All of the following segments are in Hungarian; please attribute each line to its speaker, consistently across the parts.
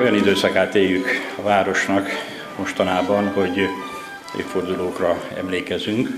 Speaker 1: Olyan időszakát éljük a városnak mostanában, hogy évfordulókra emlékezünk.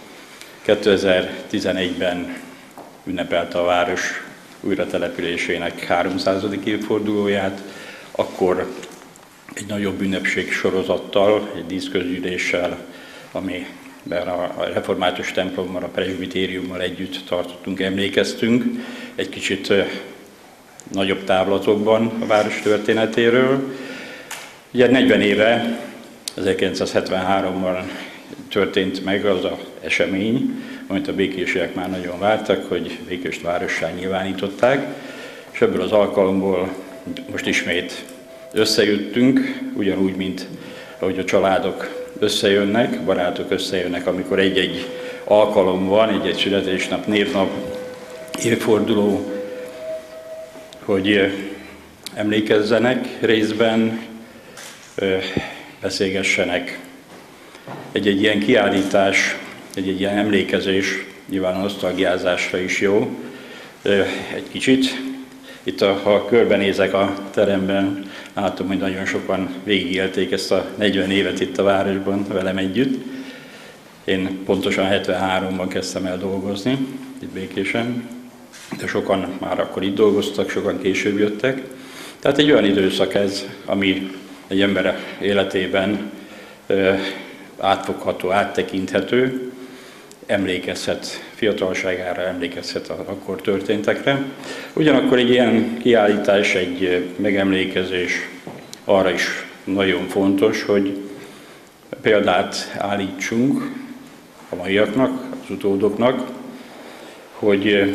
Speaker 1: 2011-ben ünnepelte a város újratelepülésének 300. évfordulóját, akkor egy nagyobb ünnepség sorozattal, egy díszközgyűléssel, amiben a református templommal, a presbitériummal együtt tartottunk, emlékeztünk egy kicsit nagyobb távlatokban a város történetéről. Ugye 40 éve, 1973-ban történt meg az az esemény, amit a békésiek már nagyon vártak, hogy Békést várossá nyilvánították, és ebből az alkalomból most ismét összejöttünk, ugyanúgy, mint ahogy a családok összejönnek, barátok összejönnek, amikor egy-egy alkalom van, egy-egy születésnap, névnap, évforduló, hogy emlékezzenek részben, beszélgessenek. Egy-egy ilyen kiállítás, egy-egy ilyen emlékezés, nyilván a nosztalgiázásra is jó, egy kicsit. Itt, ha körbenézek a teremben, látom, hogy nagyon sokan végigélték ezt a 40 évet itt a városban velem együtt. Én pontosan 73-ban kezdtem el dolgozni, itt Békésen, de sokan már akkor itt dolgoztak, sokan később jöttek. Tehát egy olyan időszak ez, ami egy ember életében átfogható, áttekinthető, emlékezhet fiatalságára, emlékezhet akkor történtekre. Ugyanakkor egy ilyen kiállítás, egy megemlékezés arra is nagyon fontos, hogy példát állítsunk a maiaknak, az utódoknak, hogy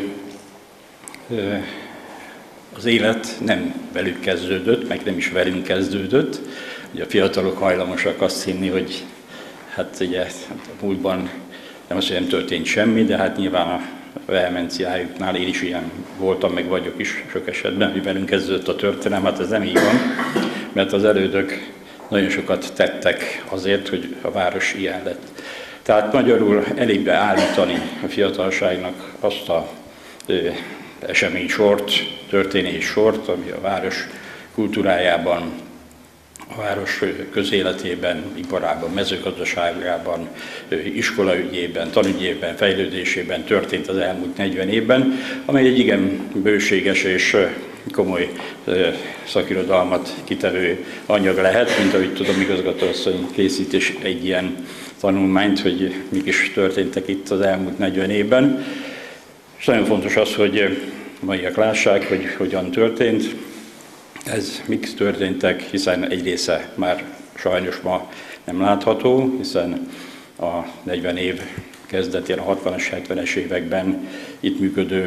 Speaker 1: az élet nem velük kezdődött, meg nem is velünk kezdődött. Ugye a fiatalok hajlamosak azt hinni, hogy hát ugye a múltban nem azt, hogy nem történt semmi, de hát nyilván a vehemenciájuknál én is ilyen voltam, meg vagyok is sok esetben, hogy velünk kezdődött a történelem, hát ez nem így van, mert az elődök nagyon sokat tettek azért, hogy a város ilyen lett. Tehát magyarul elég beállítani a fiatalságnak azt a eseménysort, történéssort, ami a város kultúrájában, a város közéletében, iparában, mezőgazdaságában, iskolaügyében, tanügyében, fejlődésében történt az elmúlt 40 évben, amely egy igen bőséges és komoly szakirodalmat kitevő anyag lehet, mint ahogy tudom, igazgatóasszony készít is egy ilyen tanulmányt, hogy mik is történtek itt az elmúlt 40 évben. És nagyon fontos az, hogy maiak lássák, hogy hogyan történt. Ez mik történtek, hiszen egy része már sajnos ma nem látható, hiszen a 40 év kezdetén, a 60-as, 70-es években itt működő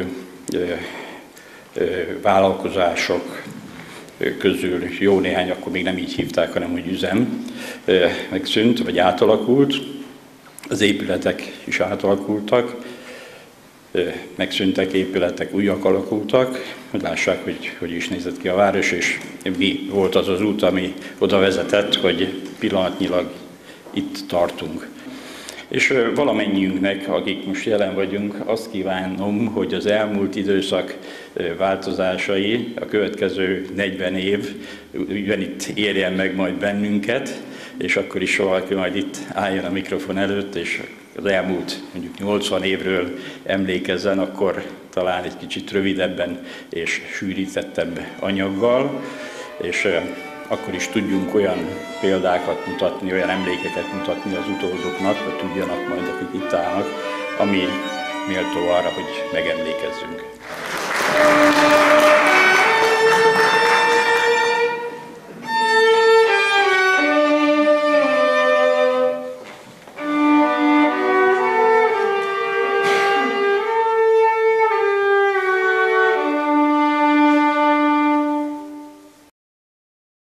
Speaker 1: vállalkozások közül jó néhány, akkor még nem így hívták, hanem hogy üzem, megszűnt, vagy átalakult. Az épületek is átalakultak, megszűntek épületek, újak alakultak, hogy lássák, hogy is nézett ki a város, és mi volt az az út, ami oda vezetett, hogy pillanatnyilag itt tartunk. És valamennyiünknek, akik most jelen vagyunk, azt kívánom, hogy az elmúlt időszak változásai, a következő 40 év ugyanitt érjen meg majd bennünket, és akkor is valaki majd itt álljon a mikrofon előtt, és az elmúlt mondjuk 80 évről emlékezzen, akkor talán egy kicsit rövidebben és sűrítettebb anyaggal, és akkor is tudjunk olyan példákat mutatni, olyan emlékeket mutatni az utódoknak, hogy tudjanak majd, akik itt állnak, ami méltó arra, hogy megemlékezzünk.